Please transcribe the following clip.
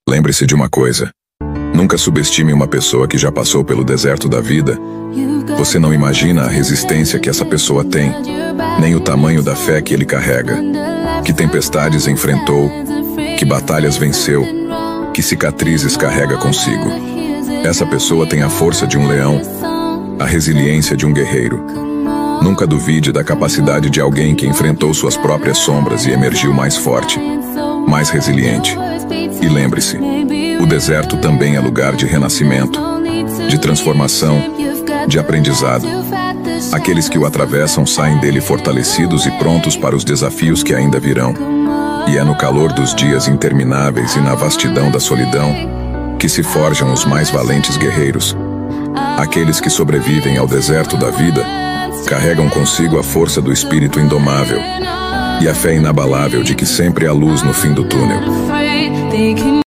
Lembre-se de uma coisa. Nunca subestime uma pessoa que já passou pelo deserto da vida. Você não imagina a resistência que essa pessoa tem, nem o tamanho da fé que ele carrega. Que tempestades enfrentou, que batalhas venceu, que cicatrizes carrega consigo. Essa pessoa tem a força de um leão, a resiliência de um guerreiro. Nunca duvide da capacidade de alguém que enfrentou suas próprias sombras e emergiu mais forte, mais resiliente. E lembre-se, o deserto também é lugar de renascimento, de transformação, de aprendizado. Aqueles que o atravessam saem dele fortalecidos e prontos para os desafios que ainda virão. E é no calor dos dias intermináveis e na vastidão da solidão que se forjam os mais valentes guerreiros. Aqueles que sobrevivem ao deserto da vida carregam consigo a força do espírito indomável e a fé inabalável de que sempre há luz no fim do túnel.